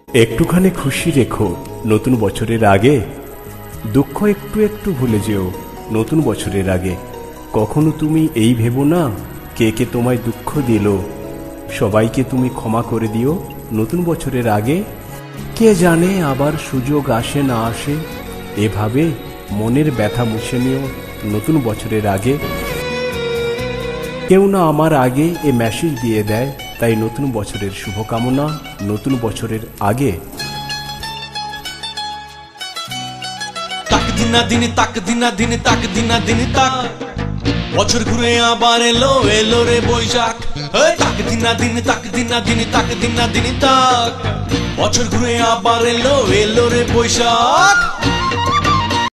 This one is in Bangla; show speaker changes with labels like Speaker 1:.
Speaker 1: একটুখানি খুশি রেখো নতুন বছরের আগে, দুঃখ একটু একটু ভুলে যেও নতুন বছরের আগে। কখনো তুমি এই ভেবো না কে কে তোমায় দুঃখ দিল, সবাইকে তুমি ক্ষমা করে দিও নতুন বছরের আগে। কে জানে আবার সুযোগ আসে না আসে, এভাবে মনের ব্যথা মুছে নিও নতুন বছরের আগে। কেউ না আমার আগে এ মেসেজ দিয়ে দেয়, তাই নতুন বছরের শুভকামনা নতুন বছরের আগে।
Speaker 2: তাক দিনা দিনে তাক দিনা দিনে তাক দিনা দিনে তাক, বছর ঘুরে আবার এলো এলো রে বৈশাখ। তাক দিনা দিনে তাক দিনা দিনে তাক দিনা দিনে তাক, বছর ঘুরে আবার এলো এলো রে বৈশাখ।